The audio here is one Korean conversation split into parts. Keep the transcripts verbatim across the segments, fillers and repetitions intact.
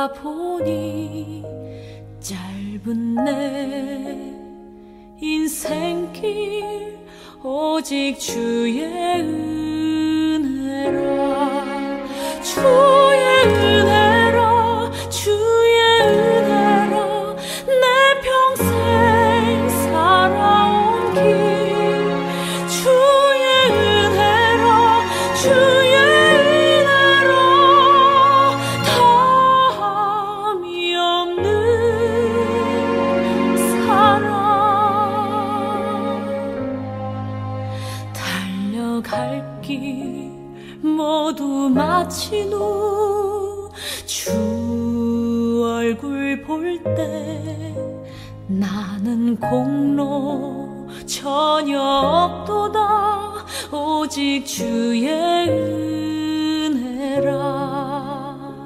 돌아보니 짧은 내 인생길 오직 주의 은혜라. 주의 은혜라, 주의 은혜라. 내 평생 살아온 길 주의 은혜라, 주의 은혜라. 다함이 없는 사랑. 달려갈 길 모두 마친 후 주 얼굴 볼 때 나는 공로 전혀 없도다. 오직 주의 은혜라.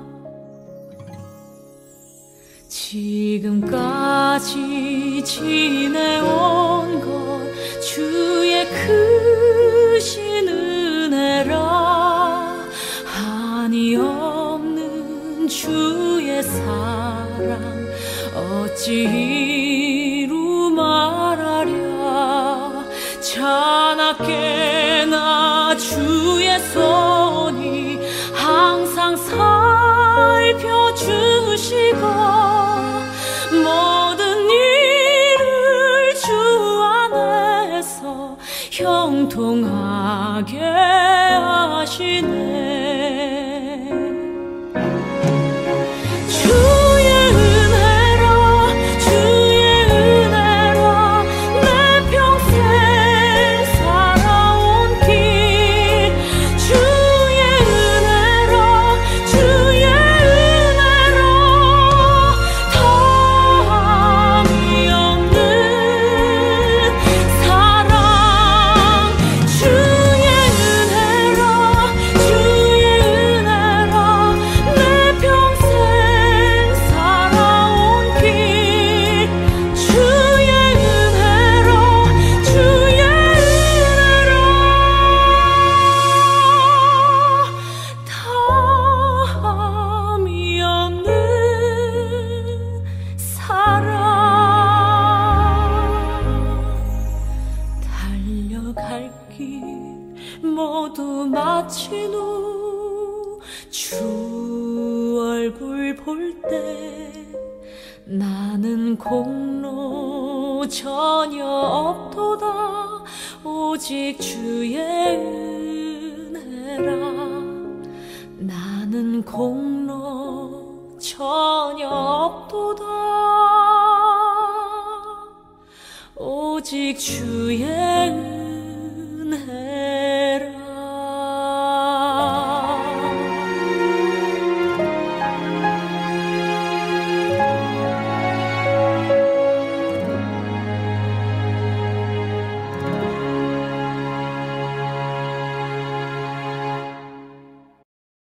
지금까지 지내온 것 주의 크신 은혜라. 한이 없는 주의 사랑 어찌 이루 말하랴. 자나깨나 주의 손이 항상 살펴주시고 모든 일을 주 안에서 형통하게 하시네. 주의 은혜라, 주의 은혜라. 내 평생 살아온 길 주의 은혜라, 주의 은혜라. 다함이 없는 사랑. 주의 은혜라, 주의 은혜라. 내 평생 살아온 길 주의 은혜라, 주의 은혜라. 다함이 없는 사랑. 달려갈 길 모두 마친 후 주 얼굴 볼 때 나는 공로 전혀 없도다. 오직 주의 은혜라. 나는 공로 전혀 없도다. 오직 주의 은혜라.